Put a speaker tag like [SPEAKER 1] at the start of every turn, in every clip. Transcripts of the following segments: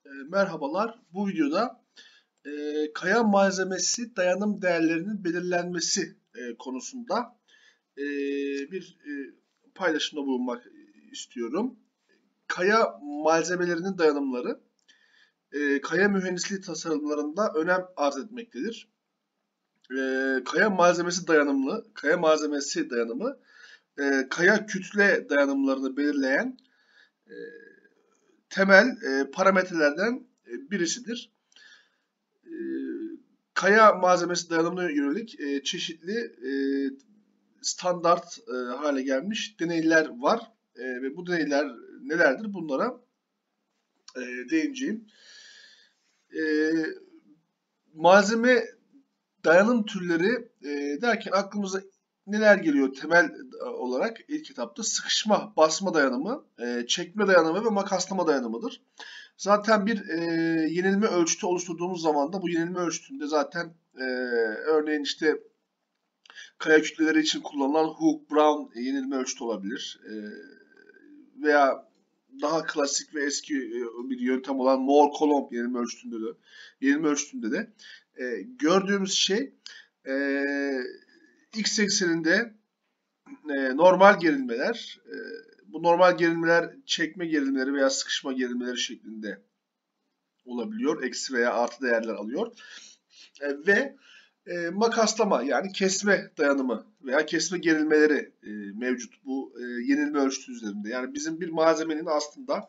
[SPEAKER 1] Merhabalar. Bu videoda kaya malzemesi dayanım değerlerinin belirlenmesi konusunda bir paylaşımda bulunmak istiyorum. Kaya malzemelerinin dayanımları kaya mühendisliği tasarımlarında önem arz etmektedir. Kaya malzemesi dayanımlı, kaya malzemesi dayanımı kaya kütle dayanımlarını belirleyen e, temel parametrelerden birisidir. e, Kaya malzemesi dayanımına yönelik çeşitli standart hale gelmiş deneyler var. Ve bu deneyler nelerdir? Bunlara değineceğim. E, Malzeme dayanım türleri derken aklımıza neler geliyor temel olarak ilk etapta? Sıkışma, basma dayanımı, çekme dayanımı ve makaslama dayanımıdır. Zaten bir yenilme ölçütü oluşturduğumuz zaman da bu yenilme ölçütünde zaten örneğin işte kaya kütleleri için kullanılan Hooke-Brown yenilme ölçütü olabilir. Veya daha klasik ve eski bir yöntem olan Moore-Coulomb yenilme ölçütünde de gördüğümüz şey x ekseninde normal gerilmeler, bu normal gerilmeler çekme gerilmeleri veya sıkışma gerilmeleri şeklinde olabiliyor. Eksi veya artı değerler alıyor. Ve makaslama yani kesme dayanımı veya kesme gerilmeleri mevcut bu yenilme ölçütü üzerinde. Yani bizim bir malzemenin aslında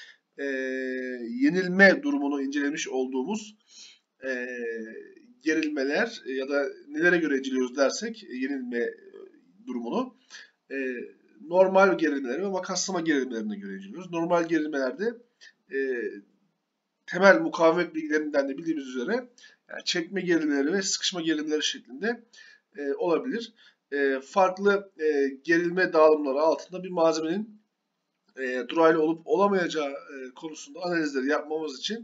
[SPEAKER 1] yenilme durumunu incelemiş olduğumuz gerilmeler ya da nelere göre inceliyoruz dersek yenilme durumunu normal gerilmeleri ve makaslama gerilmelerine göre inceliyoruz. Normal gerilmelerde temel mukavemet bilgilerinden de bildiğimiz üzere yani çekme gerilimleri ve sıkışma gerilimleri şeklinde olabilir. Farklı gerilme dağılımları altında bir malzemenin duraylı olup olamayacağı konusunda analizleri yapmamız için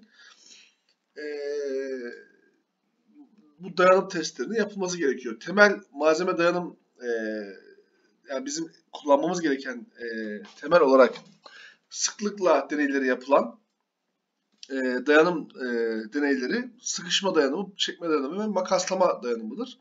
[SPEAKER 1] bu dayanım testlerinin yapılması gerekiyor. Temel malzeme dayanım yani bizim kullanmamız gereken temel olarak sıklıkla deneyleri yapılan dayanım deneyleri sıkışma dayanımı, çekme dayanımı ve makaslama dayanımıdır.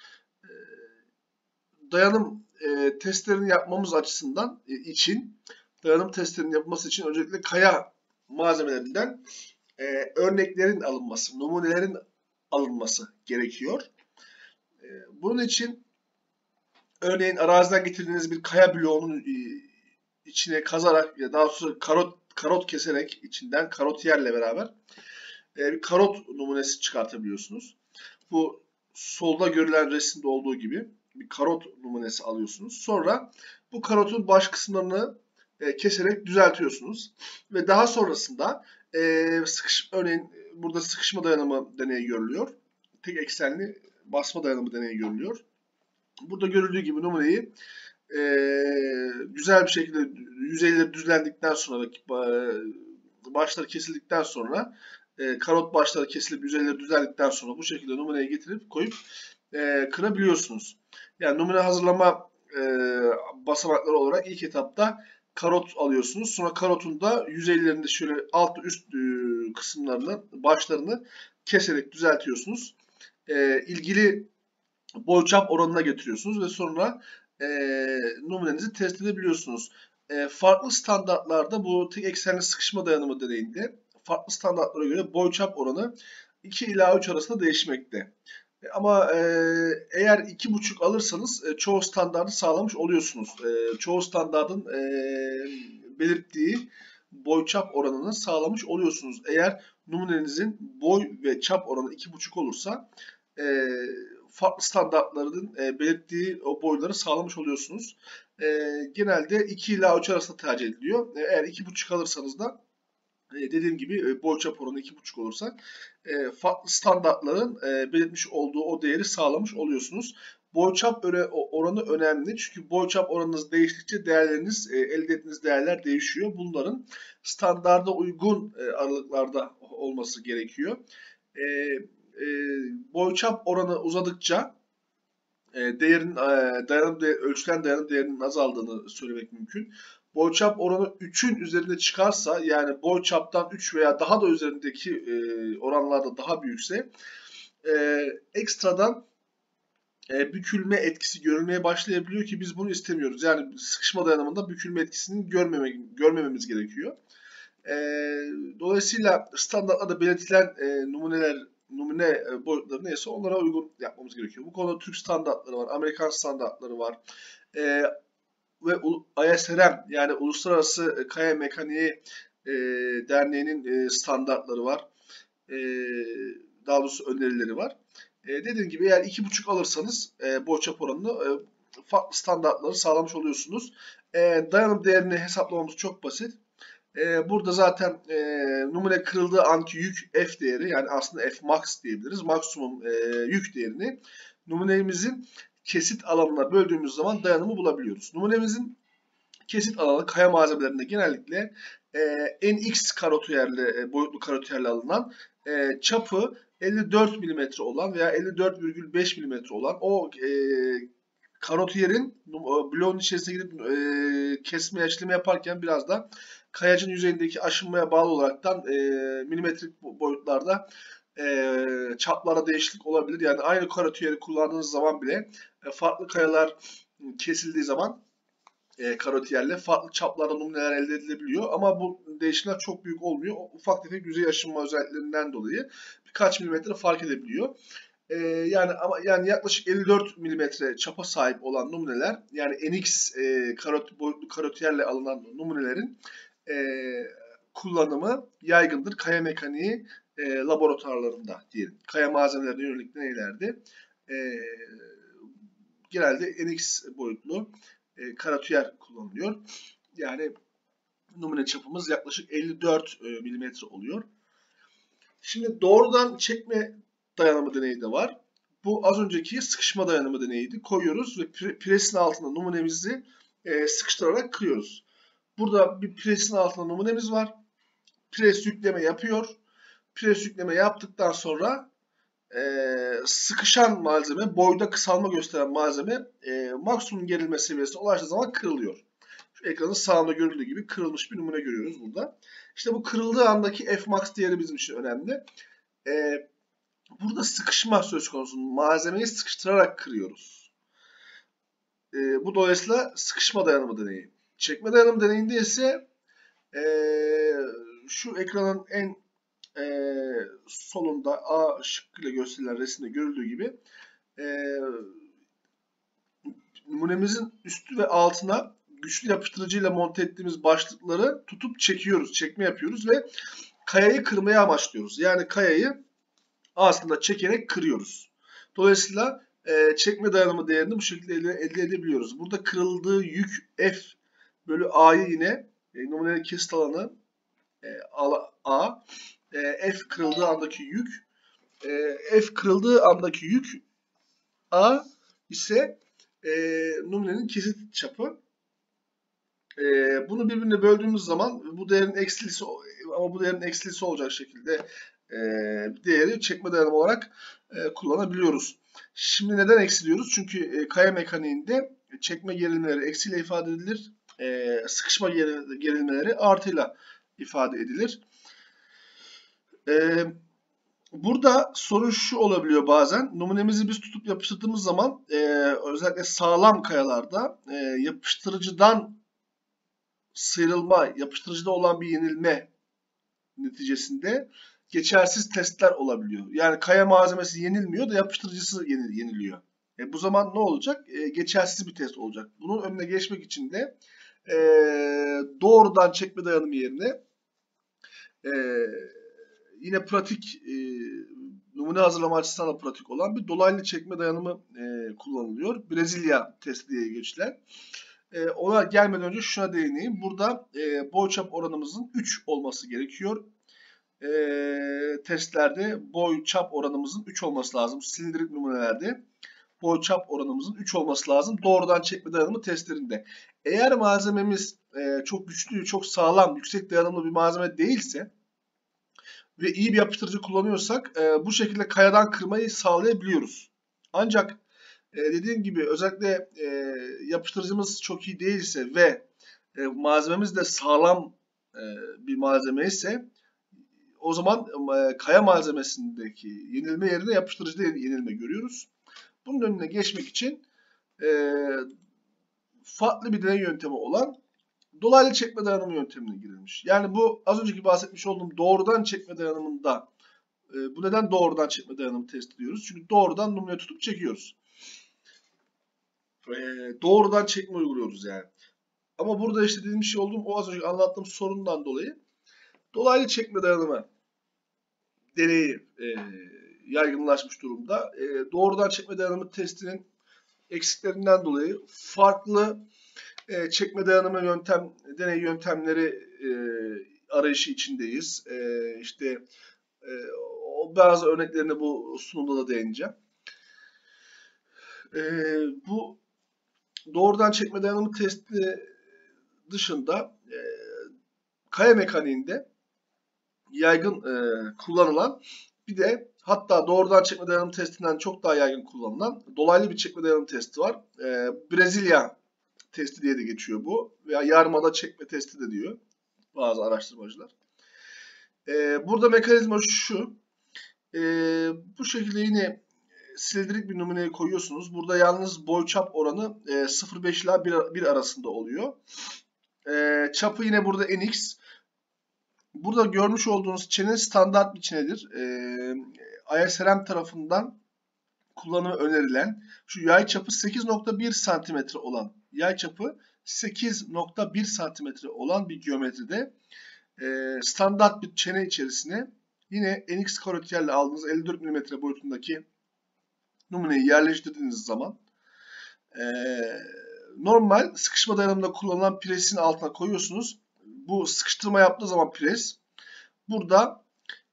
[SPEAKER 1] Dayanım testlerini yapmamız açısından dayanım testlerinin yapılması için öncelikle kaya malzemelerinden örneklerin alınması, numunelerin alınması gerekiyor. Bunun için örneğin araziden getirdiğiniz bir kaya bloğunun içine kazarak ya daha sonra karot keserek içinden karotiyerle beraber bir karot numunesi çıkartabiliyorsunuz. Bu solda görülen resimde olduğu gibi bir karot numunesi alıyorsunuz. Sonra bu karotun baş kısımlarını keserek düzeltiyorsunuz. Ve daha sonrasında örneğin burada sıkışma dayanımı deneyi görülüyor. Tek eksenli basma dayanımı deneyi görülüyor. Burada görüldüğü gibi numuneyi güzel bir şekilde yüzeyleri düzlendikten sonra başları kesildikten sonra karot başları kesilip yüzeyleri düzeldikten sonra bu şekilde numuneye getirip koyup kırabiliyorsunuz. Yani numune hazırlama basamakları olarak ilk etapta karot alıyorsunuz. Sonra karotun da yüzeylerinde şöyle alt üst kısımlarını, başlarını keserek düzeltiyorsunuz. İlgili boyçap oranına getiriyorsunuz ve sonra numunenizi test edebiliyorsunuz. Farklı standartlarda bu tek eksenli sıkışma dayanımı deneyinde farklı standartlara göre boyçap oranı 2 ila 3 arasında değişmekte. Ama eğer 2,5 alırsanız çoğu standartı sağlamış oluyorsunuz. Çoğu standartın belirttiği boyçap oranını sağlamış oluyorsunuz. Eğer numunenizin boy ve çap oranı 2,5 olursa farklı standartların belirttiği o boyları sağlamış oluyorsunuz. Genelde 2 ila 3 arasında tercih ediliyor. Eğer 2,5 alırsanız da dediğim gibi boyçap oranı 2,5 olursa farklı standartların belirtmiş olduğu o değeri sağlamış oluyorsunuz. Boyçap oranı önemli çünkü boyçap oranınız değiştikçe değerleriniz, elde ettiğiniz değerler değişiyor. Bunların standarda uygun aralıklarda olması gerekiyor. Boyçap oranı uzadıkça ölçülen dayanım değerinin azaldığını söylemek mümkün. boyçap oranı 3'ün üzerinde çıkarsa, yani boyçaptan 3 veya daha da üzerindeki oranlarda daha büyükse ekstradan bükülme etkisi görülmeye başlayabiliyor ki biz bunu istemiyoruz. Yani sıkışma dayanımında bükülme etkisini görmememiz gerekiyor. Dolayısıyla standartlarda belirtilen numune boyutları neyse onlara uygun yapmamız gerekiyor. Bu konuda Türk standartları var, Amerikan standartları var. Ve ISRM, yani Uluslararası Kaya Mekaniği Derneği'nin standartları var. Daha doğrusu önerileri var. Dediğim gibi eğer 2,5 alırsanız boyçap oranını farklı standartları sağlamış oluyorsunuz. Dayanım değerini hesaplamamız çok basit. Burada zaten numune kırıldığı anki yük F değeri, yani aslında F max diyebiliriz. Maksimum yük değerini numunemizin kesit alanına böldüğümüz zaman dayanımı bulabiliyoruz. Numunemizin kesit alanı kaya malzemelerinde genellikle NX karotuyerli, boyutlu karotuyerle alınan çapı 54 mm olan veya 54,5 mm olan o karotiyerin bloğun içerisine gidip kesme işlemi yaparken biraz da kayacın yüzeyindeki aşınmaya bağlı olaraktan milimetrik boyutlarda çaplara değişiklik olabilir. Yani aynı karotiyeri kullandığınız zaman bile farklı kayalar kesildiği zaman karotiyerle farklı çaplarda numuneler elde edilebiliyor. Ama bu değişimler çok büyük olmuyor. Ufak tefek yüzey aşınma özelliklerinden dolayı birkaç milimetre fark edebiliyor. Yani yaklaşık 54 milimetre çapa sahip olan numuneler, yani NX boyutlu karotiyerle alınan numunelerin kullanımı yaygındır. Kaya mekaniği laboratuvarlarında diyelim. Kaya malzemelerine yönelik deneylerde genelde NX boyutlu karotüyer kullanılıyor. Yani numune çapımız yaklaşık 54 milimetre oluyor. Şimdi doğrudan çekme dayanımı deneyi de var. Bu az önceki sıkışma dayanımı deneyiydi. Koyuyoruz ve presin altında numunemizi sıkıştırarak kırıyoruz. Burada bir presin altında numunemiz var. Pres yükleme yapıyor. Pres yükleme yaptıktan sonra sıkışan malzeme, boyda kısalma gösteren malzeme maksimum gerilme seviyesine ulaştığı zaman kırılıyor. Şu ekranın sağında görüldüğü gibi kırılmış bir numune görüyoruz burada. İşte bu kırıldığı andaki Fmax değeri bizim için önemli. Burada sıkışma söz konusu. Malzemeyi sıkıştırarak kırıyoruz. Bu dolayısıyla sıkışma dayanımı deneyi. Çekme dayanımı deneyinde ise şu ekranın en solunda A şıkkıyla gösterilen resimde görüldüğü gibi numunemizin üstü ve altına güçlü yapıştırıcıyla monte ettiğimiz başlıkları tutup çekiyoruz, çekme yapıyoruz ve kayayı kırmaya amaçlıyoruz. Yani kayayı aslında çekerek kırıyoruz. Dolayısıyla çekme dayanımı değerini bu şekilde elde edebiliyoruz. Burada kırıldığı yük F bölü A'yı yine numunenin kesit alanı A, F kırıldığı andaki yük, F kırıldığı andaki yük A ise numunenin kesit çapı. Bunu birbirine böldüğümüz zaman bu değerin eksilisi, ama bu değerin eksilisi olacak şekilde değeri çekme dayanımı olarak kullanabiliyoruz. Şimdi neden eksiliyoruz? Çünkü kaya mekaniğinde çekme gerilmeleri eksiyle ifade edilir. Sıkışma gerilmeleri artıyla ifade edilir. Burada sorun şu olabiliyor bazen. Numunemizi biz tutup yapıştırdığımız zaman özellikle sağlam kayalarda yapıştırıcıdan sıyrılma, yapıştırıcıda olan bir yenilme neticesinde geçersiz testler olabiliyor. Yani kaya malzemesi yenilmiyor da yapıştırıcısı yeniliyor. Bu zaman ne olacak? Geçersiz bir test olacak. Bunun önüne geçmek için de doğrudan çekme dayanımı yerine yine pratik, numune hazırlama açısından da pratik olan bir dolaylı çekme dayanımı kullanılıyor. Brezilya testi diye geçilen. Ona gelmeden önce şuna değineyim. Burada boy-çap oranımızın 3 olması gerekiyor. Testlerde boy-çap oranımızın 3 olması lazım. Silindirik numunelerde boy-çap oranımızın 3 olması lazım. Doğrudan çekme dayanımı testlerinde. Eğer malzememiz çok güçlü, çok sağlam, yüksek dayanımlı bir malzeme değilse ve iyi bir yapıştırıcı kullanıyorsak bu şekilde kayadan kırmayı sağlayabiliyoruz. Ancak dediğim gibi özellikle yapıştırıcımız çok iyi değilse ve malzememiz de sağlam bir malzeme ise o zaman kaya malzemesindeki yenilme yerine yapıştırıcıda yenilme görüyoruz. Bunun önüne geçmek için farklı bir deney yöntemi olan dolaylı çekme dayanımı yöntemine girilmiş. Yani bu az önceki bahsetmiş olduğum doğrudan çekme dayanımında bu neden doğrudan çekme dayanımı test ediyoruz? Çünkü doğrudan numarayı tutup çekiyoruz. Doğrudan çekme uyguluyoruz yani. Ama burada işte dediğim şey olduğum o az önce anlattığım sorundan dolayı dolaylı çekme dayanımı deneyi yaygınlaşmış durumda. Doğrudan çekme dayanımı testinin eksiklerinden dolayı farklı çekme dayanımı deney yöntemleri arayışı içindeyiz. İşte bazı örneklerine bu sunumda da değineceğim. Bu doğrudan çekme dayanımı testi dışında kaya mekaniğinde yaygın kullanılan bir de hatta doğrudan çekme dayanım testinden çok daha yaygın kullanılan dolaylı bir çekme dayanım testi var. Brezilya testi diye de geçiyor bu. Veya yarmada çekme testi de diyor bazı araştırmacılar. Burada mekanizma şu. Bu şekilde yine silindirik bir numuneyi koyuyorsunuz. Burada yalnız boy çap oranı 0,5 ila 1 arasında oluyor. Çapı yine burada NX. Burada görmüş olduğunuz çene standart bir çenedir. ISRM tarafından kullanımı önerilen şu yay çapı 8,1 santimetre olan yay çapı 8,1 santimetre olan bir geometride standart bir çene içerisine yine NX karotiyerle aldığınız 54 mm boyutundaki numuneyi yerleştirdiğiniz zaman normal sıkışma dayanımında kullanılan presin altına koyuyorsunuz. Bu sıkıştırma yaptığı zaman pres burada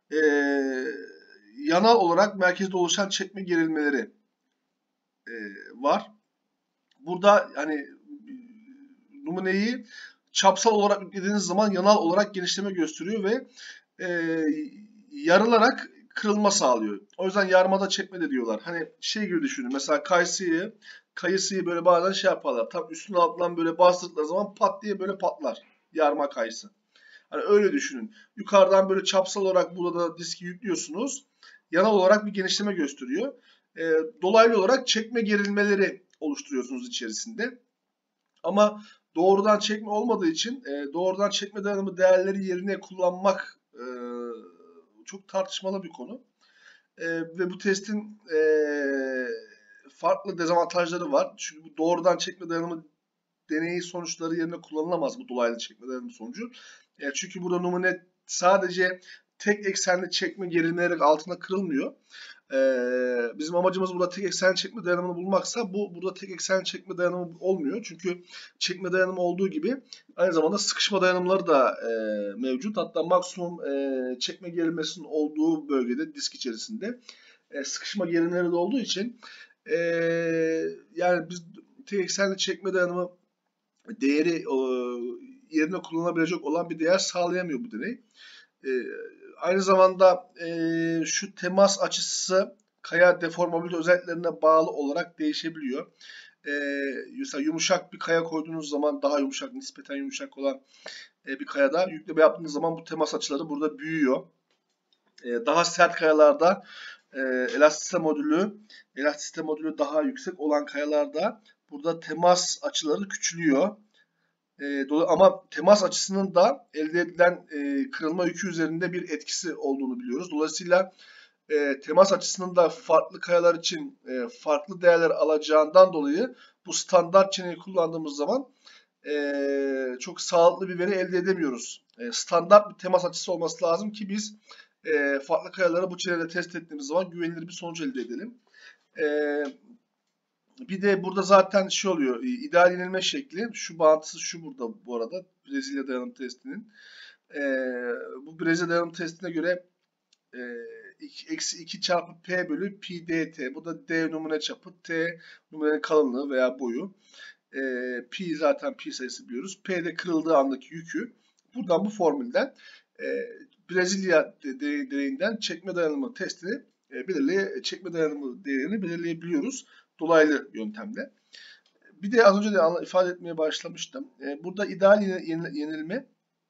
[SPEAKER 1] yanal olarak merkezde oluşan çekme gerilmeleri var. Burada hani numuneyi çapsal olarak yüklediğiniz zaman yanal olarak genişleme gösteriyor ve yarılarak kırılma sağlıyor. O yüzden yarmada çekme de diyorlar. Hani şey gibi düşünün. Mesela kayısıyı böyle bazen şey yaparlar. Tam üstüne altından böyle bastırdıkları zaman pat diye böyle patlar. Yarma kayısı. Hani öyle düşünün. Yukarıdan böyle çapsal olarak burada da diski yüklüyorsunuz. Yanal olarak bir genişleme gösteriyor. Dolaylı olarak çekme gerilmeleri oluşturuyorsunuz içerisinde. Ama doğrudan çekme olmadığı için doğrudan çekme dayanımı değerleri yerine kullanmak çok tartışmalı bir konu. Ve bu testin farklı dezavantajları var. Çünkü bu doğrudan çekme dayanımı deneyi sonuçları yerine kullanılamaz bu dolaylı çekme dayanımı sonucu. Çünkü burada numune sadece tek eksenli çekme gerilmeyerek altına kırılmıyor. Bizim amacımız burada tek eksen çekme dayanımını bulmaksa burada tek eksen çekme dayanımı olmuyor. Çünkü çekme dayanımı olduğu gibi aynı zamanda sıkışma dayanımları da mevcut. Hatta maksimum çekme gerilmesinin olduğu bölgede disk içerisinde sıkışma gerilmeleri de olduğu için yani biz tek eksenli çekme dayanımı değeri yerine kullanılabilecek olan bir değer sağlayamıyor bu deney. Aynı zamanda şu temas açısı kaya deformabilite özelliklerine bağlı olarak değişebiliyor. Mesela yumuşak bir kaya koyduğunuz zaman daha yumuşak, nispeten yumuşak olan bir kayada yükleme yaptığınız zaman bu temas açıları burada büyüyor. Daha sert kayalarda elastisite modülü daha yüksek olan kayalarda burada temas açıları küçülüyor. Ama temas açısının da elde edilen kırılma yükü üzerinde bir etkisi olduğunu biliyoruz. Dolayısıyla temas açısının da farklı kayalar için farklı değerler alacağından dolayı bu standart çeneyi kullandığımız zaman çok sağlıklı bir veri elde edemiyoruz. Standart bir temas açısı olması lazım ki biz farklı kayaları bu çenede test ettiğimiz zaman güvenilir bir sonuç elde edelim. Bir de burada zaten şey oluyor. İdeal yenilme şekli. Şu bağıntısı şu burada bu arada. Brezilya dayanım testinin. Bu Brezilya dayanım testine göre eksi 2 çarpı P bölü pi dt. Bu da D numune çapı. T numunenin kalınlığı veya boyu. Pi zaten pi sayısı biliyoruz. P de kırıldığı andaki yükü. Buradan bu formülden Brezilya deneyinden çekme dayanımı testini çekme dayanımı değerini belirleyebiliyoruz. Dolaylı yöntemle. Bir de az önce de ifade etmeye başlamıştım. Burada ideal yenilme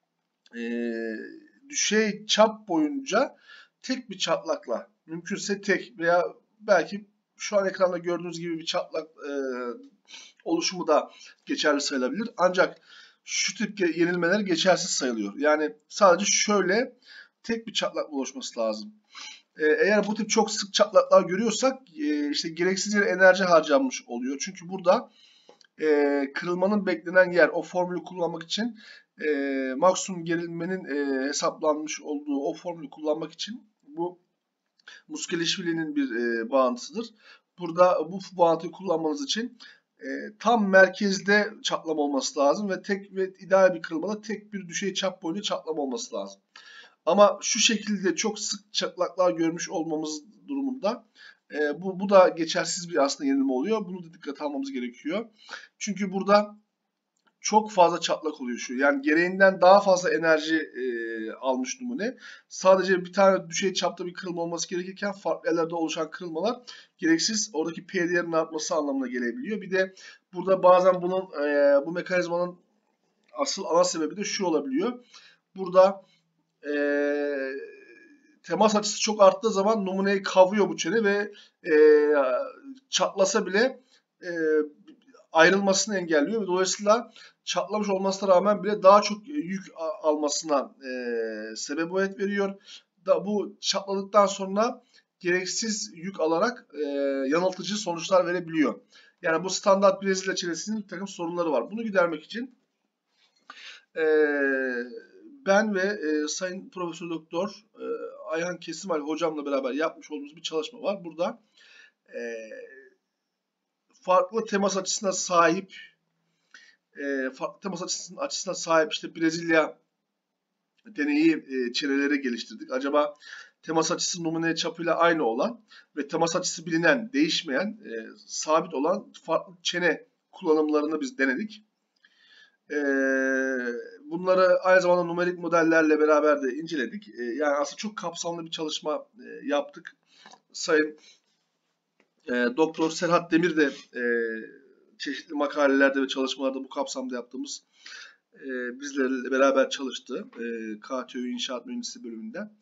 [SPEAKER 1] düşey çap boyunca tek bir çatlakla, mümkünse tek veya belki şu an ekranda gördüğünüz gibi bir çatlak oluşumu da geçerli sayılabilir. Ancak şu tip yenilmeler geçersiz sayılıyor. Yani sadece şöyle tek bir çatlak oluşması lazım. Eğer bu tip çok sık çatlaklar görüyorsak işte gereksiz yere enerji harcanmış oluyor. Çünkü burada kırılmanın beklenen yer, o formülü kullanmak için maksimum gerilmenin hesaplanmış olduğu o formülü kullanmak için bu Muskeleşvili'nin bir bağıntısıdır. Burada bu bağıntıyı kullanmanız için tam merkezde çatlama olması lazım ve tek ve ideal bir kırılmada tek bir düşey çap boyunca çatlama olması lazım. Ama şu şekilde çok sık çatlaklar görmüş olmamız durumunda bu da geçersiz bir aslında yenilme oluyor. Bunu da dikkate almamız gerekiyor. Çünkü burada çok fazla çatlak oluşuyor. Yani gereğinden daha fazla enerji almış numune. Sadece bir tane düşey çapta bir kırılma olması gerekirken farklı yerlerde oluşan kırılmalar gereksiz oradaki P değerinin artması anlamına gelebiliyor. Bir de burada bazen bunun bu mekanizmanın asıl ana sebebi de şu olabiliyor. Burada temas açısı çok arttığı zaman numuneyi kavuyor bu çene ve çatlasa bile ayrılmasını engelliyor ve dolayısıyla çatlamış olmasına rağmen bile daha çok yük almasına sebebiyet veriyor. Bu çatladıktan sonra gereksiz yük alarak yanıltıcı sonuçlar verebiliyor. Yani bu standart Brezilya çenesinin bir takım sorunları var. Bunu gidermek için ben ve Sayın Profesör Doktor Ayhan Kesimal hocamla beraber yapmış olduğumuz bir çalışma var. Burada farklı temas açısına sahip işte Brezilya deneyi çeneleri geliştirdik. Acaba temas açısı numune çapıyla aynı olan ve temas açısı bilinen, değişmeyen, sabit olan farklı çene kullanımlarını biz denedik. Bunları aynı zamanda numerik modellerle beraber de inceledik. Yani aslında çok kapsamlı bir çalışma yaptık. Sayın Doktor Serhat Demir de çeşitli makalelerde ve çalışmalarda bu kapsamda yaptığımız bizlerle beraber çalıştı. KTÜ İnşaat Mühendisliği bölümünden.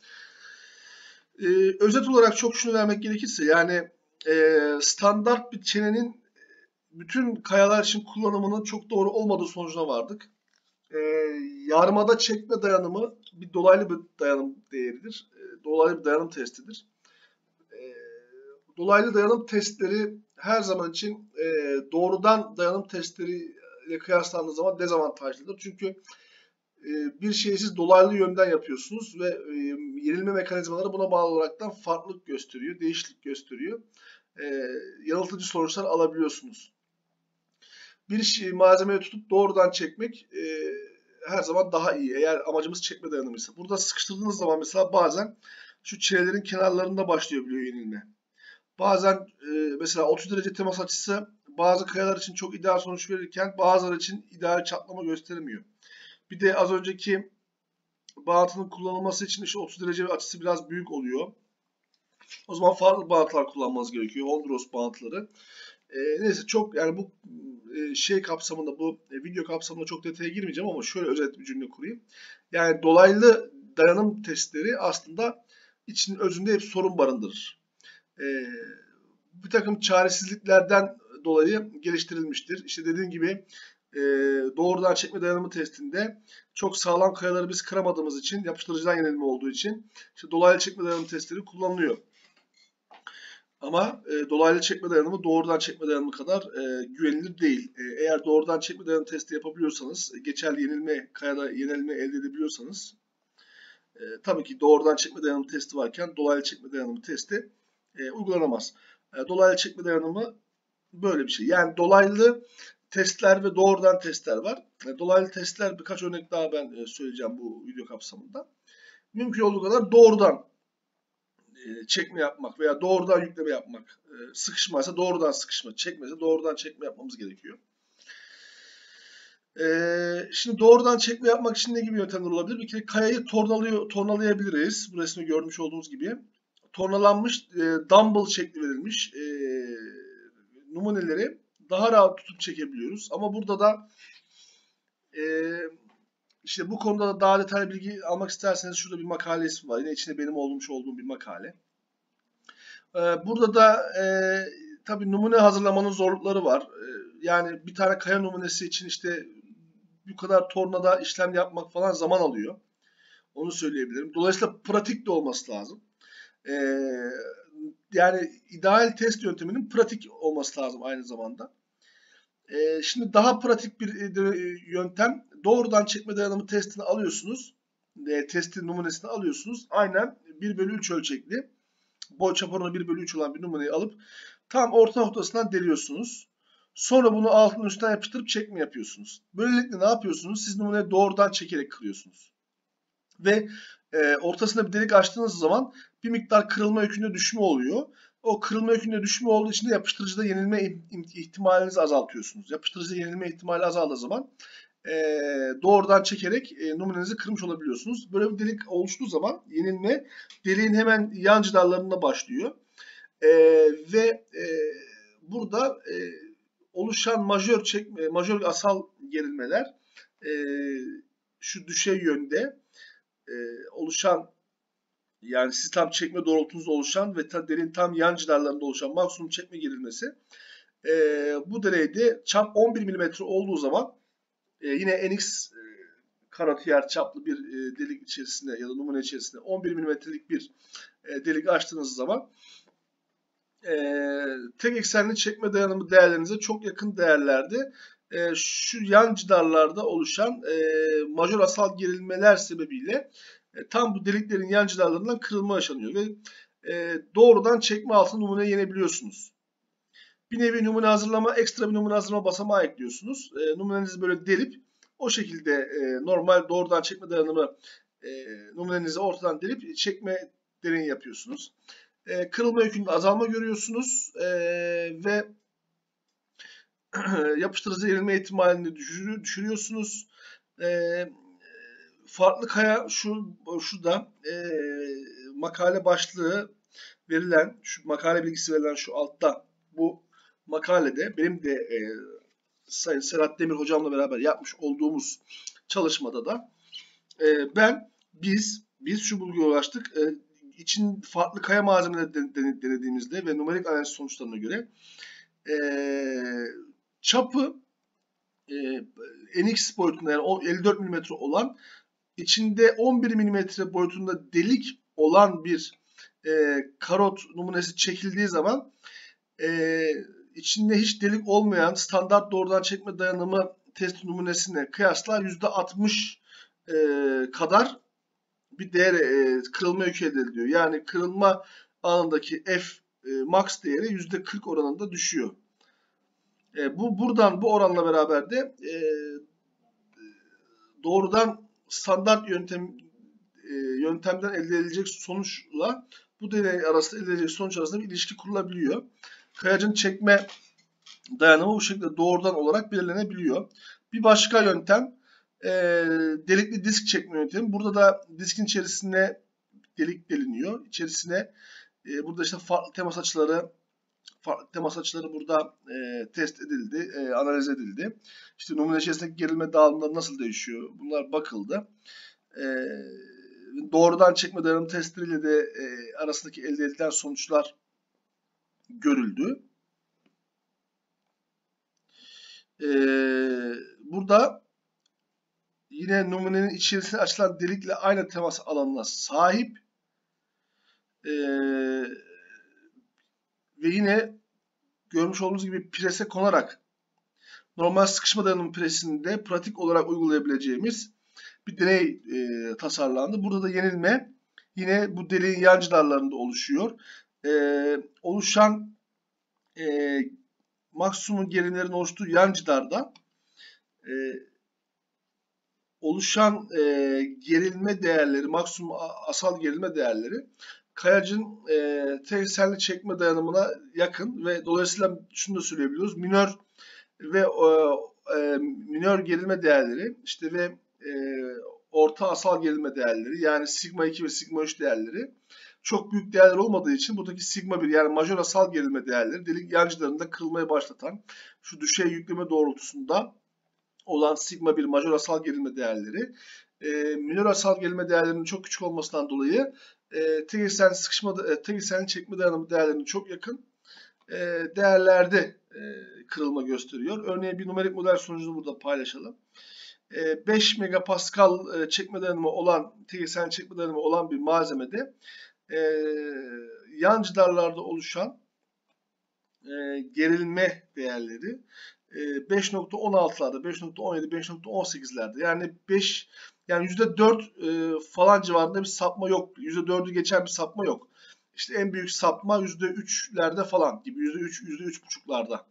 [SPEAKER 1] Özet olarak çok şunu vermek gerekirse yani standart bir çenenin bütün kayalar için kullanımının çok doğru olmadığı sonucuna vardık. Yarmada çekme dayanımı bir dolaylı bir dayanım değeridir. Dolaylı bir dayanım testidir. Dolaylı dayanım testleri her zaman için doğrudan dayanım testleriyle kıyaslandığı zaman dezavantajlıdır. Çünkü bir şeyi siz dolaylı yönden yapıyorsunuz ve yenilme mekanizmaları buna bağlı olaraktan farklılık gösteriyor, değişiklik gösteriyor. Yanıltıcı sonuçlar alabiliyorsunuz. Bir malzemeyi tutup doğrudan çekmek her zaman daha iyi. Eğer amacımız çekme dayanımıysa. Burada sıkıştırdığınız zaman mesela bazen şu çenelerin kenarlarında başlayabiliyor yenilme. Bazen mesela 30 derece temas açısı bazı kayalar için çok ideal sonuç verirken bazıları için ideal çatlama göstermiyor. Bir de az önceki bağıntının kullanılması için işte 30 derece açısı biraz büyük oluyor. O zaman farklı bağıntılar kullanmanız gerekiyor. Hondros bağıntıları. Neyse çok yani bu kapsamında bu video kapsamında çok detaya girmeyeceğim ama şöyle özet bir cümle kurayım. Yani dolaylı dayanım testleri aslında içinin özünde hep sorun barındırır. Bir takım çaresizliklerden dolayı geliştirilmiştir. İşte dediğim gibi doğrudan çekme dayanımı testinde çok sağlam kayaları biz kıramadığımız için, yapıştırıcıdan yenilme olduğu için işte dolaylı çekme dayanımı testleri kullanılıyor. Ama dolaylı çekme dayanımı doğrudan çekme dayanımı kadar güvenilir değil. Eğer doğrudan çekme dayanımı testi yapabiliyorsanız, geçerli kayada yenilme elde edebiliyorsanız tabii ki doğrudan çekme dayanımı testi varken dolaylı çekme dayanımı testi uygulanamaz. Dolaylı çekme dayanımı böyle bir şey. Yani dolaylı testler ve doğrudan testler var. Dolaylı testler birkaç örnek daha ben söyleyeceğim bu video kapsamında. Mümkün olduğu kadar doğrudan çekme yapmak veya doğrudan yükleme yapmak. Sıkışmaysa doğrudan sıkışma, çekmese doğrudan çekme yapmamız gerekiyor. Şimdi doğrudan çekme yapmak için ne gibi yöntemler olabilir? Bir kere kayayı tornalayabiliriz. Bu resmi görmüş olduğunuz gibi. Tornalanmış dumbbell şekli verilmiş numuneleri daha rahat tutup çekebiliyoruz. Ama burada da işte bu konuda da daha detaylı bilgi almak isterseniz şurada bir makalesi var. Yine içinde benim olmuş olduğum bir makale. Burada da tabii numune hazırlamanın zorlukları var. Yani bir tane kaya numunesi için işte bu kadar tornada işlem yapmak falan zaman alıyor. Onu söyleyebilirim. Dolayısıyla pratik de olması lazım. Yani ideal test yönteminin pratik olması lazım aynı zamanda. Şimdi daha pratik bir yöntem, doğrudan çekme dayanımı testini alıyorsunuz. Testin numunesini alıyorsunuz. Aynen 1/3 ölçekli. Boy çap oranı 1/3 olan bir numuneyi alıp tam orta noktasından deliyorsunuz. Sonra bunu altın üstten yapıştırıp çekme yapıyorsunuz. Böylelikle ne yapıyorsunuz? Siz numuneyi doğrudan çekerek kırıyorsunuz. Ve ortasına bir delik açtığınız zaman bir miktar kırılma yükünde düşme oluyor. O kırılma yükünde düşme olduğu için de yapıştırıcıda yenilme ihtimalinizi azaltıyorsunuz. Yapıştırıcıda yenilme ihtimali azaldığı zaman doğrudan çekerek numunenizi kırmış olabiliyorsunuz. Böyle bir delik oluştuğu zaman yenilme deliğin hemen yan cidarlarında başlıyor. Ve burada oluşan majör asal gerilmeler şu düşey yönde oluşan, yani siz tam çekme doğrultunuzda oluşan ve deliğin tam yan cidarlarında oluşan maksimum çekme gerilmesi. Bu deneyde çap 11 mm olduğu zaman yine NX karotyer çaplı bir delik içerisinde ya da numune içerisinde 11 mm'lik bir delik açtığınız zaman tek eksenli çekme dayanımı değerlerinize çok yakın değerlerde şu yan cidarlarda oluşan majör asal gerilmeler sebebiyle tam bu deliklerin yan cidarlarından kırılma yaşanıyor ve doğrudan çekme altı numune yenebiliyorsunuz. Bir nevi numune hazırlama, ekstra bir numune hazırlama basamağı ekliyorsunuz. Numunenizi böyle delip o şekilde normal doğrudan çekme dayanımı numunenizi ortadan delip çekme deneyi yapıyorsunuz. Kırılma yükünde azalma görüyorsunuz ve yapıştırıcı yenilme ihtimalini düşürüyorsunuz. Farklı kaya şurada makale başlığı verilen, şu makale bilgisi verilen şu altta bu makalede benim de Sayın Serhat Demir hocamla beraber yapmış olduğumuz çalışmada da biz şu bulguya ulaştık. İçin farklı kaya malzemeleri denediğimizde ve numerik analiz sonuçlarına göre çapı NX boyutunda yani 54 mm olan, içinde 11 mm boyutunda delik olan bir karot numunesi çekildiği zaman içinde hiç delik olmayan standart doğrudan çekme dayanımı test numunesine kıyasla %60 kadar bir değer kırılma yükü elde ediliyor. Yani kırılma anındaki F max değeri %40 oranında düşüyor. Bu oranla beraber de doğrudan standart yöntemden elde edilecek sonuçla bu deney arasında elde edilecek sonuç arasında bir ilişki kurulabiliyor. Kayacın çekme dayanımı bu şekilde doğrudan olarak belirlenebiliyor. Bir başka yöntem delikli disk çekme yöntemi. Burada da diskin içerisine delik deliniyor. İçerisine burada işte farklı temas açıları burada test edildi, analiz edildi. İşte numune içerisindeki gerilme dağılımları nasıl değişiyor? Bunlar bakıldı. Doğrudan çekme dayanım testleriyle de arasındaki elde edilen sonuçlar görüldü. Burada yine numunenin içerisine açılan delikle aynı temas alanına sahip ve yine görmüş olduğunuz gibi prese konarak normal sıkışma dayanım presinde pratik olarak uygulayabileceğimiz bir deney tasarlandı. Burada da yenilme yine bu deliğin yan cidarlarında oluşuyor. Oluşan maksimum gerilimlerin oluştuğu yan cidarda oluşan gerilme değerleri, maksimum asal gerilme değerleri kayacın tek eksenli çekme dayanımına yakın ve dolayısıyla şunu da söyleyebiliyoruz. Minör ve minör gerilme değerleri işte ve orta asal gerilme değerleri yani sigma 2 ve sigma 3 değerleri çok büyük değerler olmadığı için buradaki sigma 1 yani majör asal gerilme değerleri delik yancılarında kırılmaya başlatan şu düşey yükleme doğrultusunda olan sigma 1 majör asal gerilme değerleri minör asal gerilme değerlerinin çok küçük olmasından dolayı tek eksenli çekme dayanımı değerlerinin çok yakın değerlerde kırılma gösteriyor. Örneğin bir numerik model sonucunu burada paylaşalım. 5 megapascal çekme dayanımı olan, tek eksenli çekme dayanımı olan bir malzemede yan cidarlarda oluşan gerilme değerleri 5.16'larda, 5.17, 5.18'lerde yani %4 falan civarında bir sapma yok. %4'ü geçen bir sapma yok. İşte en büyük sapma %3'lerde falan gibi, %3, %3,5'larda.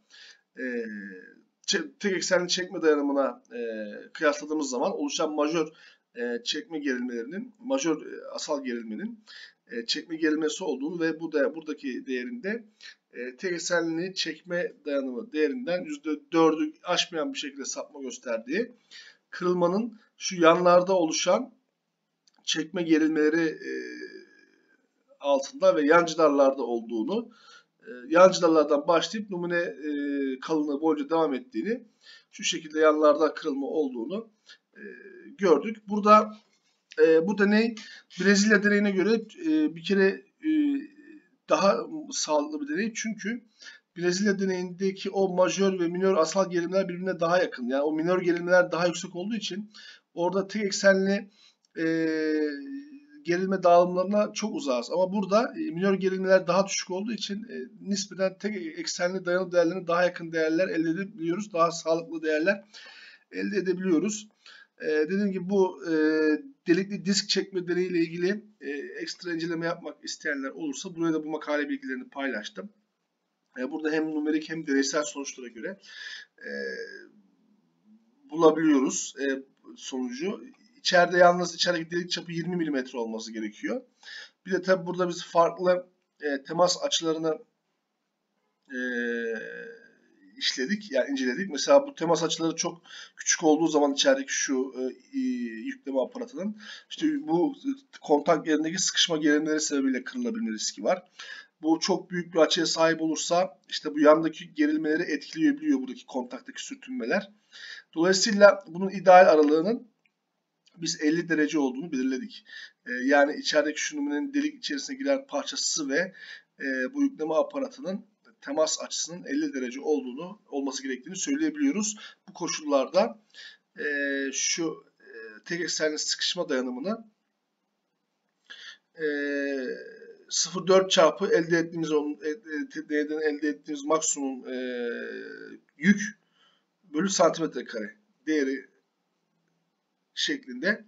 [SPEAKER 1] Tek eksenli çekme dayanımına kıyasladığımız zaman oluşan majör çekme gerilmelerinin, majör asal gerilmenin çekme gerilmesi olduğunu ve bu da buradaki değerinde tek eksenli çekme dayanımı değerinden %4'ü aşmayan bir şekilde sapma gösterdiği, kırılmanın şu yanlarda oluşan çekme gerilmeleri altında ve yan cidarlarda olduğunu, yan cidarlardan başlayıp numune kalınlığı boyunca devam ettiğini, şu şekilde yanlarda kırılma olduğunu gördük. Burada bu deney Brezilya deneyine göre bir kere daha sağlıklı bir deney. Çünkü Brezilya deneyindeki o majör ve minör asal gerilimler birbirine daha yakın. Yani o minör gerilimler daha yüksek olduğu için orada tek eksenli gerilme dağılımlarına çok uzağız. Ama burada minör gerilmeler daha düşük olduğu için nispeten tek eksenli dayanım değerlerine daha yakın değerler elde edebiliyoruz. Daha sağlıklı değerler elde edebiliyoruz. Dediğim gibi bu delikli disk çekme deneyiyle ilgili ekstra inceleme yapmak isteyenler olursa buraya da bu makale bilgilerini paylaştım. Burada hem numerik hem deneysel sonuçlara göre bulabiliyoruz sonucu. İçerideki delik çapı 20 mm olması gerekiyor. Bir de tabi burada biz farklı temas açılarını işledik, yani inceledik. Mesela bu temas açıları çok küçük olduğu zaman içerideki şu yükleme aparatının işte bu kontak yerindeki sıkışma gerilimleri sebebiyle kırılabilme riski var. Bu çok büyük bir açıya sahip olursa işte bu yandaki gerilmeleri etkileyebiliyor buradaki kontaktaki sürtünmeler. Dolayısıyla bunun ideal aralığının biz 50 derece olduğunu belirledik. Yani içerideki şu numunenin delik içerisine giren parçası ve bu yükleme aparatının temas açısının 50 derece olması gerektiğini söyleyebiliyoruz. Bu koşullarda şu tek eksenli sıkışma dayanımını 0,4 çarpı elde ettiğimiz maksimum yük bölü santimetre kare değeri şeklinde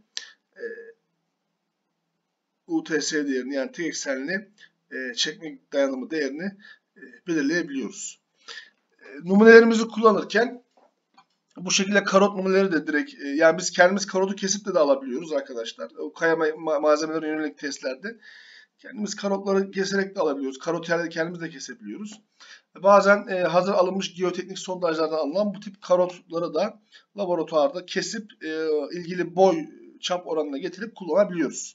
[SPEAKER 1] UTS değerini yani tek eksenli çekme dayanımı değerini belirleyebiliyoruz. Numunelerimizi kullanırken bu şekilde karot numuneleri de direkt yani biz kendimiz karotu kesip de alabiliyoruz arkadaşlar. O kaya malzemelerine yönelik testlerde kendimiz karotları keserek de alabiliyoruz. Karot yerleri kendimiz de kesebiliyoruz. Bazen hazır alınmış geoteknik sondajlardan alınan bu tip karotları da laboratuvarda kesip ilgili boy çap oranına getirip kullanabiliyoruz.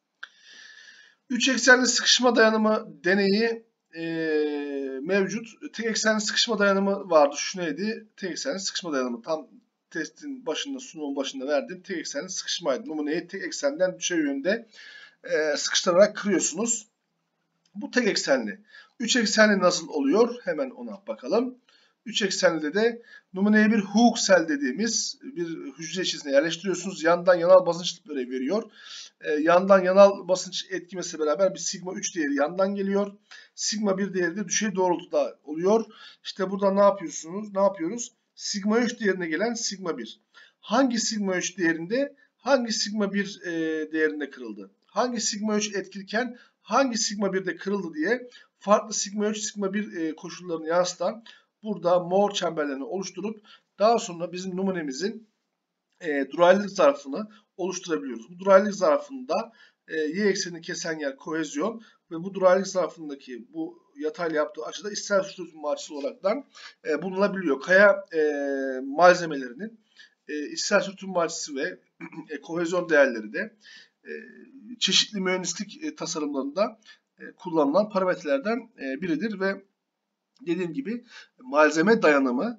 [SPEAKER 1] 3 eksenli sıkışma dayanımı deneyi mevcut. Tek eksenli sıkışma dayanımı vardı. Şu neydi? Tek eksenli sıkışma dayanımı. Tam testin başında, sunumun başında verdiğim tek eksenli sıkışmaydı. Numuneyi tek eksenden düşey yönde sıkıştırarak kırıyorsunuz. Bu tek eksenli. 3 eksenli nasıl oluyor? Hemen ona bakalım. 3 eksenli de numuneye bir Hooke cell dediğimiz bir hücre içerisine yerleştiriyorsunuz. Yandan yanal basınç görev veriyor. Yandan yanal basınç etkimesiyle beraber bir sigma 3 değeri yandan geliyor. Sigma 1 değeri de düşey doğrultuda oluyor. İşte burada ne yapıyoruz? Sigma 3 değerine gelen sigma 1. Hangi sigma 3 değerinde, hangi sigma 1 değerinde kırıldı? Hangi sigma 3 etkilken hangi sigma 1'de kırıldı diye farklı sigma 3, sigma 1 koşullarını yansıtan burada mor çemberlerini oluşturup daha sonra bizim numunemizin durallik zarfını oluşturabiliyoruz. Bu durallik zarfında y eksenini kesen yer kohezyon ve bu durallik zarfındaki bu yatayla yaptığı açıda içsel sürtünme açısı olaraktan bulunabiliyor. Kaya malzemelerinin içsel sürtünme açısı ve kohezyon değerleri de çeşitli mühendislik tasarımlarında kullanılan parametrelerden biridir ve dediğim gibi malzeme dayanımı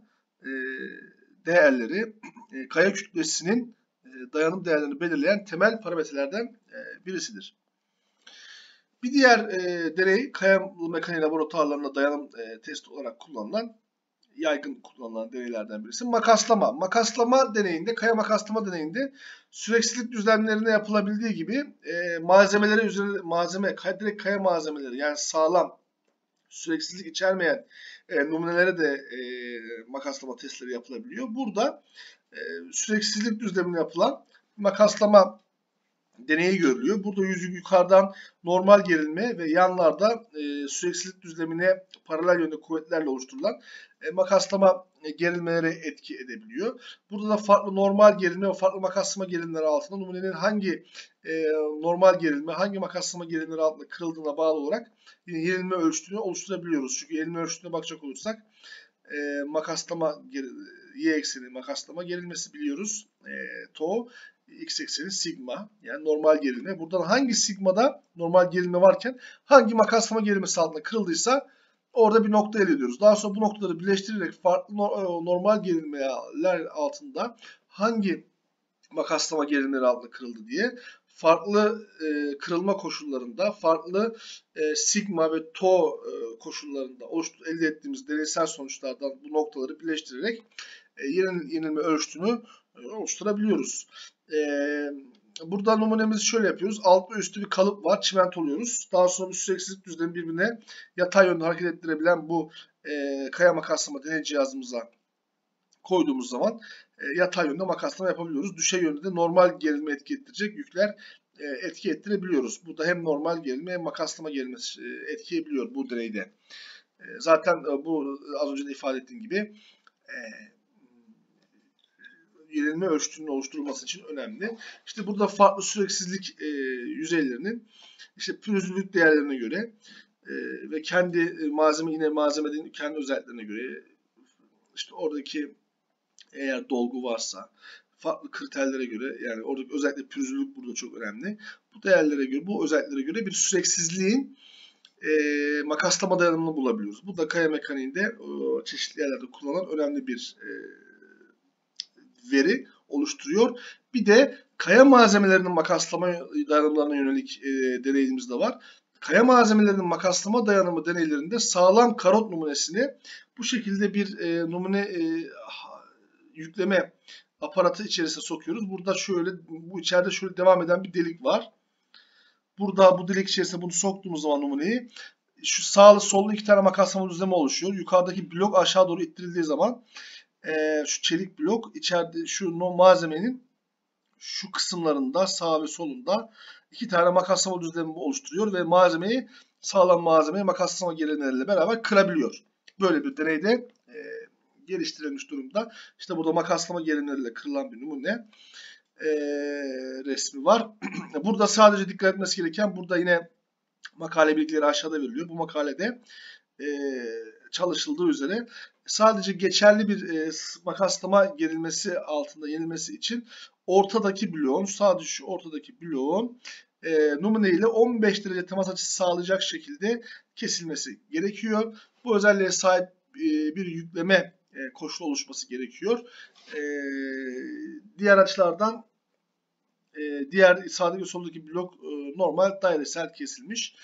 [SPEAKER 1] değerleri kaya kütlesinin dayanım değerlerini belirleyen temel parametrelerden birisidir. Bir diğer deney kaya mekaniği laboratuvarlarında dayanım testi olarak kullanılan, yaygın kullanılan deneylerden birisi makaslama. Makaslama deneyinde, kaya makaslama deneyinde süreksizlik düzlemlerine yapılabildiği gibi malzemeleri üzerine direkt kaya malzemeleri yani sağlam, süreksizlik içermeyen numunelere de makaslama testleri yapılabiliyor. Burada süreksizlik düzlemine yapılan makaslama deneyi görülüyor. Burada yukarıdan normal gerilme ve yanlarda süreksizlik düzlemine paralel yönde kuvvetlerle oluşturulan makaslama gerilmeleri etki edebiliyor. Burada da farklı normal gerilme ve farklı makaslama gerilimleri altında numunenin hangi normal gerilme, hangi makaslama gerilimleri altında kırıldığına bağlı olarak yine yenilme ölçütünü oluşturabiliyoruz. Çünkü yenilme ölçütüne bakacak olursak makaslama y ekseni makaslama gerilmesi biliyoruz. Tau x ekseni sigma yani normal gerilme. Buradan hangi sigmada normal gerilme varken hangi makaslama gerilmesi altında kırıldıysa orada bir nokta elde ediyoruz. Daha sonra bu noktaları birleştirerek farklı normal gerilmeler altında hangi makaslama gerilmeleri altında kırıldı diye farklı kırılma koşullarında, farklı sigma ve tau koşullarında elde ettiğimiz deneysel sonuçlardan bu noktaları birleştirerek yenilme ölçütünü oluşturabiliyoruz. Burada numunemizi şöyle yapıyoruz. Alt ve üstü bir kalıp var. Çimentoluyoruz. Daha sonra bu süreksizlik düzlemi birbirine yatay yönde hareket ettirebilen bu kaya makaslama deney cihazımıza koyduğumuz zaman yatay yönde makaslama yapabiliyoruz. Düşey yönde de normal gerilme etki ettirecek yükler etki ettirebiliyoruz. Burada hem normal gerilme hem makaslama gerilmesi etki edebiliyor bu deneyde. Zaten bu az önce de ifade ettiğim gibi yenilme ölçütünün oluşturulması için önemli. İşte burada farklı süreksizlik yüzeylerinin işte pürüzlülük değerlerine göre ve kendi malzemenin kendi özelliklerine göre işte oradaki eğer dolgu varsa farklı kriterlere göre yani oradaki özellikle pürüzlülük burada çok önemli. Bu değerlere göre, bu özelliklere göre bir süreksizliğin makaslama dayanımını bulabiliyoruz. Bu da kaya mekaniğinde çeşitli yerlerde kullanılan önemli bir veri oluşturuyor. Bir de kaya malzemelerinin makaslama dayanımlarına yönelik deneyimiz de var. Kaya malzemelerinin makaslama dayanımı deneylerinde sağlam karot numunesini bu şekilde bir numune yükleme aparatı içerisine sokuyoruz. Burada şöyle, bu içeride şöyle devam eden bir delik var. Burada bu delik içerisine bunu soktuğumuz zaman numuneyi şu sağlı sollu iki tane makaslama düzlemi oluşuyor. Yukarıdaki blok aşağı doğru ittirildiği zaman şu çelik blok içeride şu malzemenin şu kısımlarında sağ ve solunda iki tane makaslama düzlemi oluşturuyor ve malzemeyi sağlam malzemeyi makaslama gerilimleriyle beraber kırabiliyor. Böyle bir deneyde geliştirilmiş durumda. İşte burada makaslama gerilimleriyle kırılan bir numune resmi var. Burada sadece dikkat etmesi gereken burada yine makale bilgileri aşağıda veriliyor. Bu makalede çalışıldığı üzere sadece geçerli bir makaslama gerilmesi altında yenilmesi için ortadaki bloğun sadece şu ortadaki bloğun numune ile 15 derece temas açısı sağlayacak şekilde kesilmesi gerekiyor. Bu özelliğe sahip bir yükleme koşulu oluşması gerekiyor. Diğer açılardan diğer sağdaki ve soldaki blok normal dairesel kesilmiş.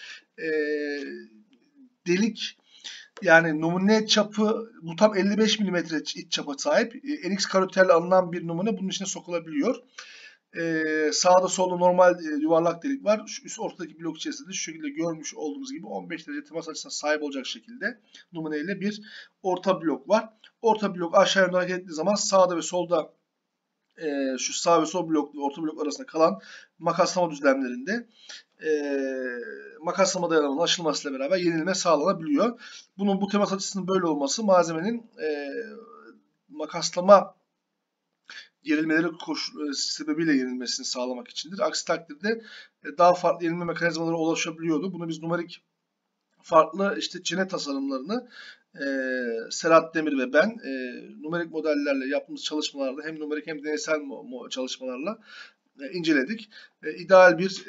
[SPEAKER 1] Delik yani numune çapı bu tam 55 mm iç çapa sahip. NX karoterle alınan bir numune bunun içine sokulabiliyor. Sağda solda normal yuvarlak delik var. Şu üst ortadaki blok içerisinde şu şekilde görmüş olduğunuz gibi 15 derece temas açısına sahip olacak şekilde numuneyle bir orta blok var. Orta blok aşağı yönde hareket ettiği zaman sağda ve solda şu sağ ve sol blok ve orta blok arasında kalan makaslama düzlemlerinde makaslama dayanımının aşılmasıyla beraber yenilme sağlanabiliyor. Bunun bu temas açısının böyle olması malzemenin makaslama gerilmeleri sebebiyle yenilmesini sağlamak içindir. Aksi takdirde daha farklı yenilme mekanizmaları ulaşabiliyordu. Bunu biz numerik farklı işte çene tasarımlarını Serhat Demir ve ben numerik modellerle yaptığımız çalışmalarda hem numerik hem deneysel çalışmalarla inceledik. İdeal bir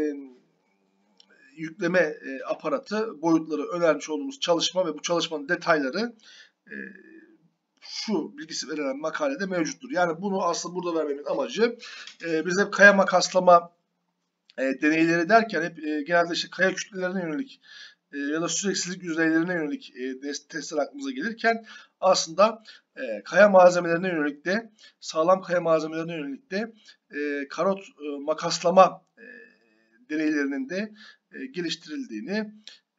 [SPEAKER 1] yükleme aparatı boyutları önermiş olduğumuz çalışma ve bu çalışmanın detayları şu bilgisi verilen makalede mevcuttur. Yani bunu aslında burada vermemin amacı biz hep kaya makaslama deneyleri derken hep genelde işte kaya kütlelerine yönelik ya da süreksizlik yüzeylerine yönelik testler aklımıza gelirken aslında kaya malzemelerine yönelik de sağlam kaya malzemelerine yönelik de karot makaslama deneylerinin de geliştirildiğini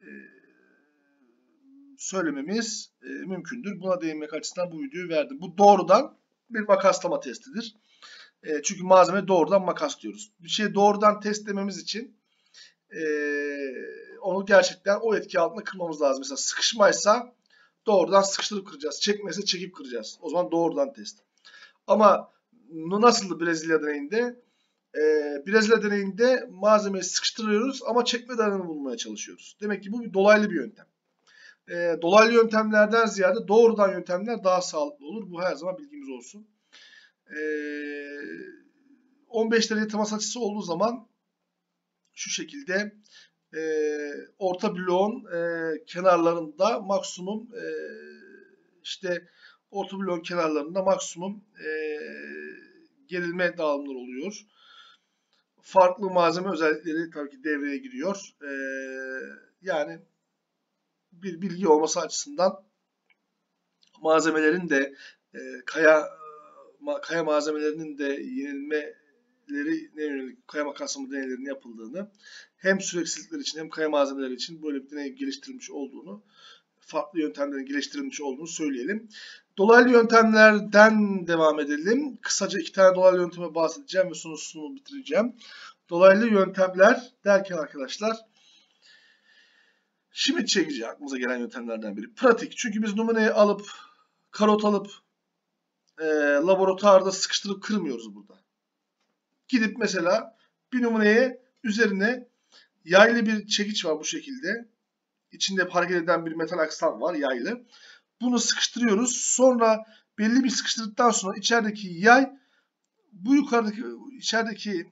[SPEAKER 1] söylememiz mümkündür. Buna değinmek açısından bu videoyu verdim. Bu doğrudan bir makaslama testidir. Çünkü malzeme doğrudan makaslıyoruz. Bir şeyi doğrudan testlememiz için onu gerçekten o etki altında kırmamız lazım. Mesela sıkışmaysa doğrudan sıkıştırıp kıracağız. Çekmese çekip kıracağız. O zaman doğrudan test. Ama nasıldı Brezilya deneyinde? Brezilya deneyinde malzemeyi sıkıştırıyoruz ama çekme dayanımı bulmaya çalışıyoruz. Demek ki bu bir dolaylı bir yöntem. Dolaylı yöntemlerden ziyade doğrudan yöntemler daha sağlıklı olur. Bu her zaman bilgimiz olsun. 15 derece temas açısı olduğu zaman şu şekilde orta bloğun kenarlarında maksimum işte orta bloğun kenarlarında maksimum gerilme dağılımları oluyor. Farklı malzeme özellikleri tabii ki devreye giriyor. Yani bir bilgi olması açısından malzemelerin de kaya malzemelerinin de yenilmelerine yönelik kaya makaslama deneylerinin yapıldığını hem süreksizlikler için hem kaya malzemeleri için böyle bir deney geliştirilmiş olduğunu, farklı yöntemlerin geliştirilmiş olduğunu söyleyelim. Dolaylı yöntemlerden devam edelim. Kısaca 2 tane dolaylı yönteme bahsedeceğim ve sonra sunumu bitireceğim. Dolaylı yöntemler derken arkadaşlar Schmidt çekici aklımıza gelen yöntemlerden biri. Pratik. Çünkü biz numuneyi alıp, karot alıp laboratuvarda sıkıştırıp kırmıyoruz burada. Gidip mesela bir numuneye üzerine yaylı bir çekiç var bu şekilde. İçinde hareket eden bir metal aksam var yaylı. Bunu sıkıştırıyoruz. Sonra belli bir sıkıştırdıktan sonra içerideki yay bu içerideki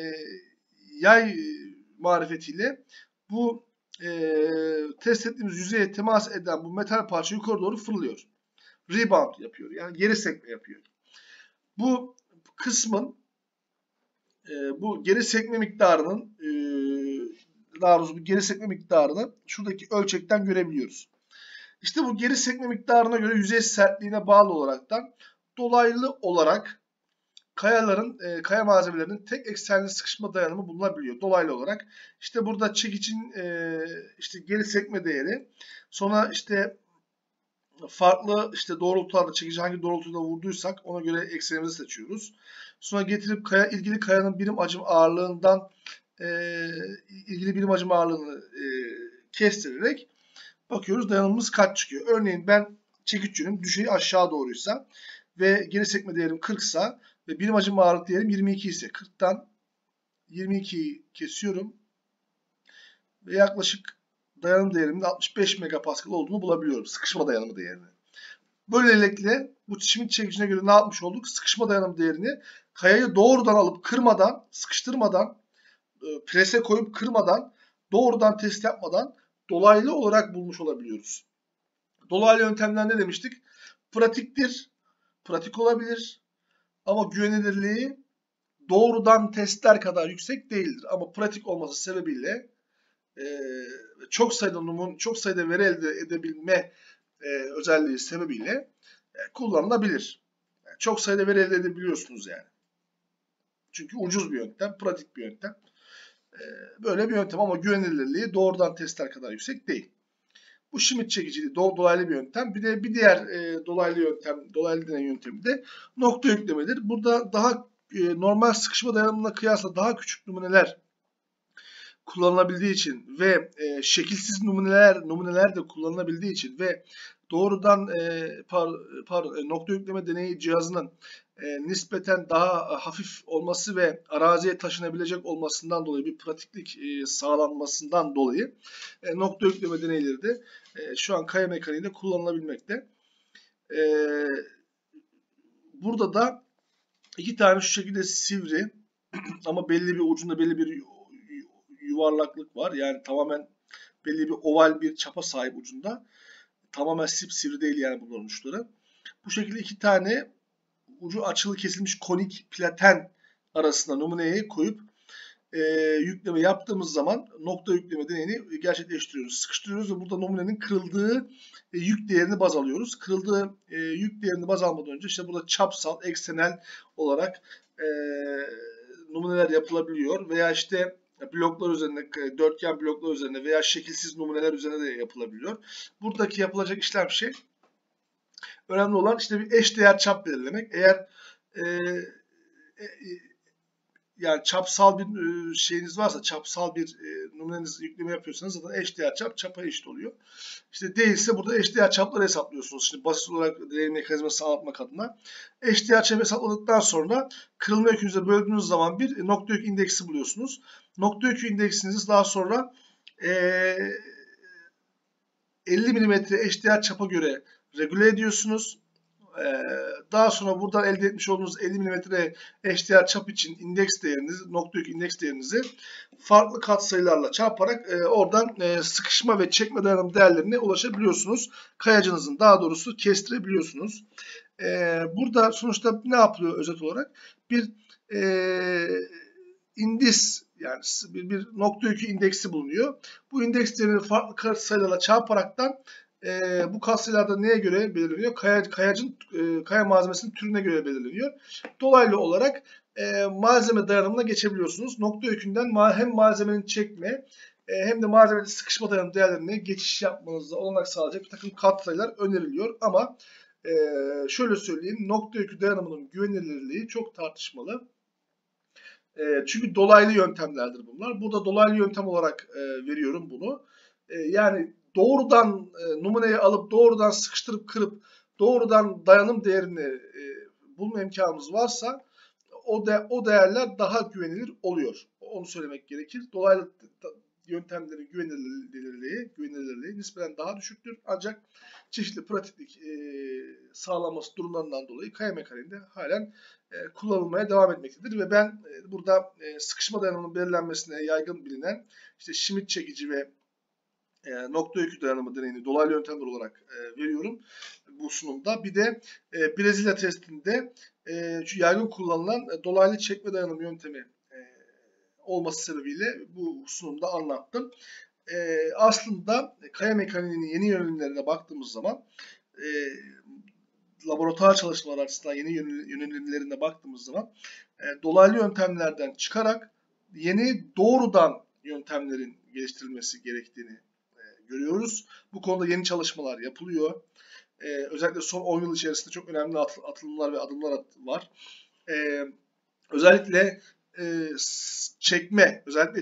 [SPEAKER 1] yay marifetiyle bu test ettiğimiz yüzeye temas eden bu metal parça yukarı doğru fırlıyor. Rebound yapıyor. Yani geri sekme yapıyor. Bu kısmın bu geri sekme miktarının daha doğrusu bu geri sekme miktarını şuradaki ölçekten görebiliyoruz. İşte bu geri sekme miktarına göre yüzey sertliğine bağlı olaraktan dolaylı olarak kaya malzemelerinin tek eksenli sıkışma dayanımı bulunabiliyor dolaylı olarak. İşte burada çekicin işte geri sekme değeri, sonra işte farklı işte doğrultularda çekici hangi doğrultuda vurduysak ona göre eksenimizi seçiyoruz. Sonra getirip ilgili kayanın birim hacim ağırlığından ilgili birim hacim ağırlığını kestirerek bakıyoruz dayanımımız kaç çıkıyor. Örneğin ben çekiç düşey aşağı doğruysa ve geri sekme değerim 40 ise ve birim hacim ağırlık değerim 22 ise 40'tan 22'yi kesiyorum ve yaklaşık dayanım değerimin 65 megapascal olduğunu bulabiliyorum. Sıkışma dayanımı değerini. Böylelikle bu Schmidt çekicine göre ne yapmış olduk? Sıkışma dayanım değerini kayayı doğrudan alıp kırmadan, sıkıştırmadan, prese koyup kırmadan, doğrudan test yapmadan dolaylı olarak bulmuş olabiliyoruz. Dolaylı yöntemler ne demiştik? Pratiktir, pratik olabilir ama güvenilirliği doğrudan testler kadar yüksek değildir. Ama pratik olması sebebiyle çok sayıda veri elde edebilme özelliği sebebiyle kullanılabilir. Yani çok sayıda veri elde edebiliyorsunuz yani. Çünkü ucuz bir yöntem, pratik bir yöntem. Böyle bir yöntem ama güvenilirliği doğrudan testler kadar yüksek değil. Bu Schmidt çekiciliği dolaylı bir yöntem. Bir diğer dolaylı deney yöntemi de nokta yüklemedir. Burada daha normal sıkışma dayanımına kıyasla daha küçük numuneler kullanılabildiği için ve şekilsiz numuneler de kullanılabildiği için ve doğrudan nokta yükleme deneyi cihazının nispeten daha hafif olması ve araziye taşınabilecek olmasından dolayı, bir pratiklik sağlanmasından dolayı nokta yükleme deneyleri de şu an kaya mekaniğinde kullanılabilmekte. Burada da iki tane şu şekilde sivri ama belli bir ucunda belli bir yuvarlaklık var. Yani tamamen belli bir oval bir çapa sahip ucunda. Tamamen sivri değil yani bunların uçları. Bu şekilde iki tane ucu açılı kesilmiş konik platen arasına numuneyi koyup yükleme yaptığımız zaman nokta yükleme deneyini gerçekleştiriyoruz. Sıkıştırıyoruz ve burada numunenin kırıldığı yük değerini baz alıyoruz. Kırıldığı yük değerini baz almadan önce işte burada çapsal, eksenel olarak numuneler yapılabiliyor veya işte bloklar üzerinde, dörtgen bloklar üzerinde veya şekilsiz numuneler üzerinde de yapılabiliyor. Buradaki yapılacak işlem önemli olan işte bir eşdeğer çap belirlemek. Eğer yani çapsal bir şeyiniz varsa, çapsal bir numunenizi yükleme yapıyorsanız zaten eşdeğer çap çapa eşit oluyor. İşte değilse burada eşdeğer çapları hesaplıyorsunuz. Şimdi basit olarak deney mekanizması anlatmak adına. Eşdeğer çap hesapladıktan sonra kırılma yükünüze böldüğünüz zaman bir nokta yük indeksi buluyorsunuz. Nokta yük indeksinizi daha sonra 50 mm eşdeğer çapa göre regüle ediyorsunuz. Daha sonra buradan elde etmiş olduğunuz 50 mm eşdeğer çap için indeks değerinizi, nokta yük indeks değerinizi farklı katsayılarla çarparak oradan sıkışma ve çekme dayanım değerlerine ulaşabiliyorsunuz. Kayacınızın daha doğrusu kestirebiliyorsunuz. Burada sonuçta ne yapılıyor özet olarak? Bir indis yani bir nokta yükü indeksi bulunuyor. Bu indeks değerini farklı katsayılarla çarparaktan bu katsayılarda neye göre belirleniyor? Kaya malzemesinin türüne göre belirleniyor. Dolaylı olarak malzeme dayanımına geçebiliyorsunuz. Nokta yükünden hem malzemenin çekme hem de malzemenin sıkışma dayanım değerlerine geçiş yapmanıza olanak sağlayacak bir takım katsayılar öneriliyor. Ama şöyle söyleyeyim, nokta yükü dayanımının güvenilirliği çok tartışmalı. Çünkü dolaylı yöntemlerdir bunlar. Burada dolaylı yöntem olarak veriyorum bunu. Yani doğrudan numuneyi alıp doğrudan sıkıştırıp kırıp doğrudan dayanım değerini bulma imkanımız varsa o değerler daha güvenilir oluyor. Onu söylemek gerekir. Dolaylı yöntemlerin güvenilirliği nispeten daha düşüktür. Ancak çeşitli pratiklik sağlanması durumlarından dolayı kaya mekaniğinde halen kullanılmaya devam etmektedir ve ben burada sıkışma dayanımının belirlenmesine yaygın bilinen işte Schmidt çekici ve nokta yükü dayanımı deneyini dolaylı yöntemler olarak veriyorum bu sunumda. Bir de Brezilya testinde yaygın kullanılan dolaylı çekme dayanım yöntemi olması sebebiyle bu sunumda anlattım. Aslında kaya mekaniğinin yeni yönelimlerine baktığımız zaman laboratuvar çalışmaları açısından yeni yönelimlerine baktığımız zaman dolaylı yöntemlerden çıkarak yeni doğrudan yöntemlerin geliştirilmesi gerektiğini görüyoruz. Bu konuda yeni çalışmalar yapılıyor. Özellikle son 10 yıl içerisinde çok önemli atılımlar ve adımlar var. Özellikle çekme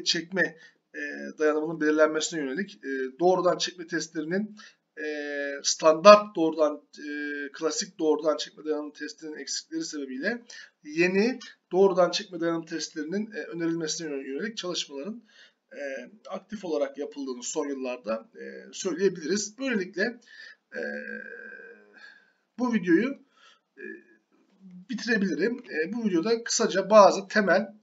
[SPEAKER 1] dayanımının belirlenmesine yönelik doğrudan çekme testlerinin standart klasik doğrudan çekme dayanım testinin eksikleri sebebiyle yeni doğrudan çekme dayanım testlerinin önerilmesine yönelik çalışmaların aktif olarak yapıldığını son yıllarda söyleyebiliriz. Böylelikle bu videoyu bitirebilirim. Bu videoda kısaca bazı temel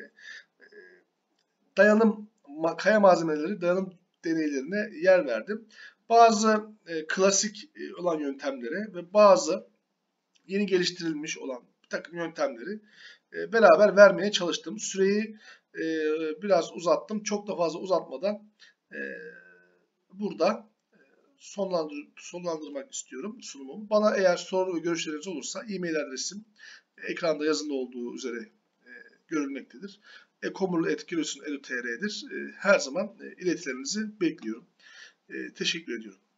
[SPEAKER 1] kaya malzemeleri dayanım deneylerine yer verdim. Bazı klasik olan yöntemlere ve bazı yeni geliştirilmiş olan bir takım yöntemleri beraber vermeye çalıştım. Süreyi biraz uzattım. Çok da fazla uzatmadan burada sonlandırmak istiyorum sunumumu. Bana eğer soru ve görüşleriniz olursa e-mail adresim ekranda yazılı olduğu üzere görülmektedir. ekomurlu@giresun.edu.tr'dir. Her zaman iletilerinizi bekliyorum. Teşekkür ediyorum.